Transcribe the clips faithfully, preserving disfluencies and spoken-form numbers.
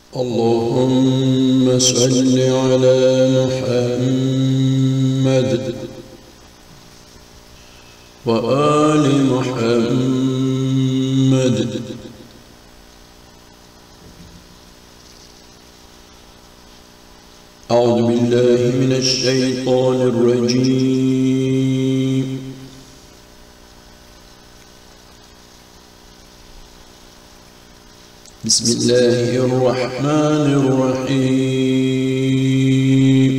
اللهم صل على محمد وآل محمد. أعوذ بالله من الشيطان الرجيم. بسم الله الرحمن الرحيم.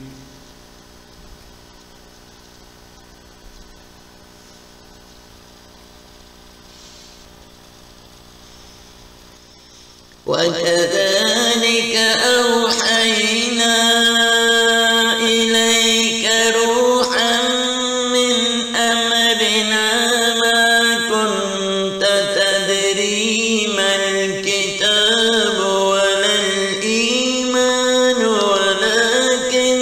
وكذلك أوحينا إليك روحا من أمرنا ما كنت تدري ما الكتاب ولا الإيمان ولكن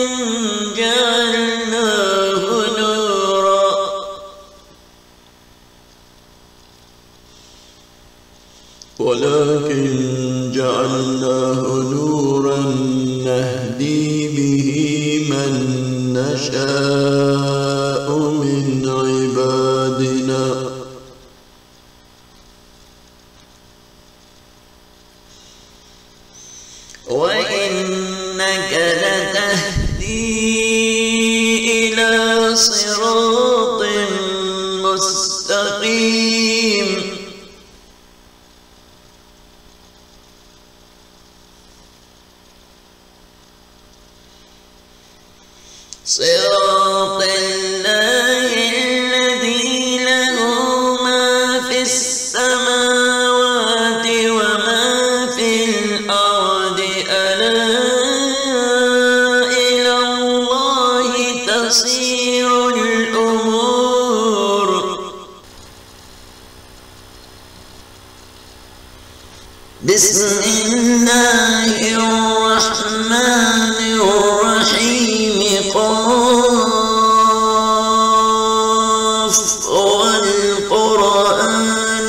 جعلناه نورا ولكن جعلناه نورا نهدي به من نشاء من عبادنا وإنك لتهدي إلى صراط مستقيم صراط الله الذي له ما في السماوات وما في الأرض ألا إلى الله تصير الأمور. بسم الله الرحمن الرحيم. قاف والقرآن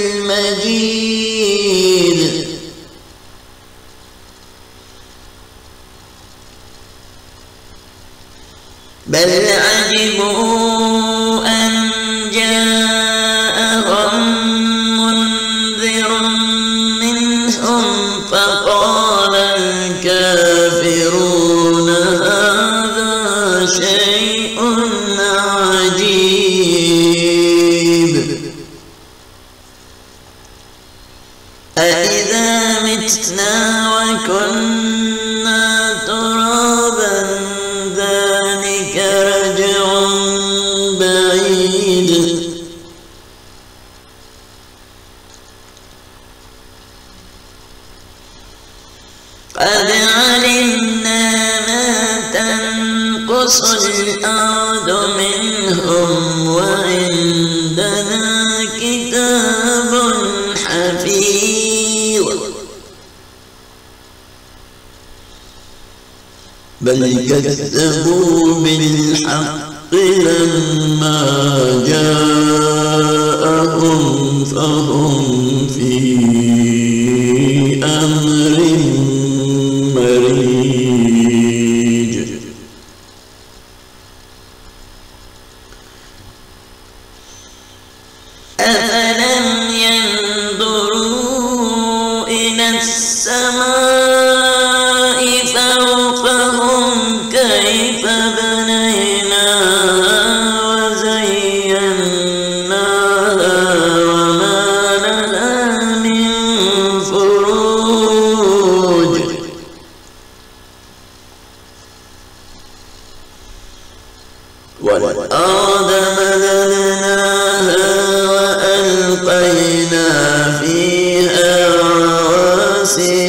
المجيد. بل عجبوا أن جاءهم منذر منهم فقال الكافرون هذا شيء عجيب. أإذا متنا وكنا ترابا ذلك رجع بعيد. قد علمنا ما تنقص الأرض منهم وعندنا كتاب حفيظ. بل كذبوا بالحق لما جاءهم فهم في أمر مريج. أفلم ينظروا إلى السماء فوقهم كيف بنيناها وزيناها وما لها من فروج. والأرض مددناها وألقينا فيها رواسي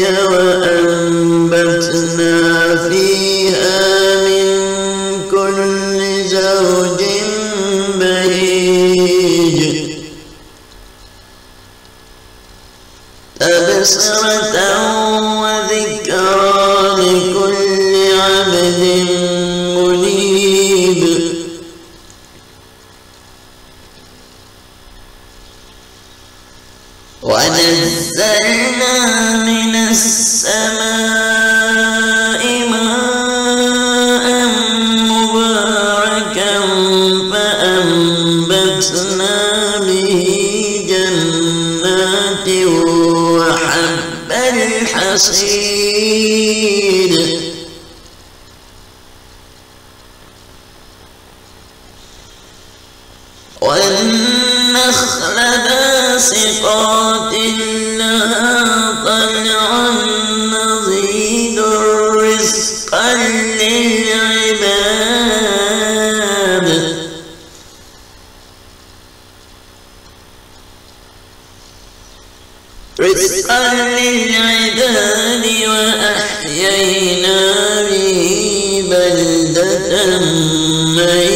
وأنبتنا فيها من كل زوج بهيج. تبصرة وذكرى لكل عبد منيب. ونزلنا من السماء ماء مباركا فأنبتنا به جنات وحب الحصيد والنخل باسقات لها طلع نضيد رزقا للعباد رزقا للعباد وأحيينا به بلدة ميتا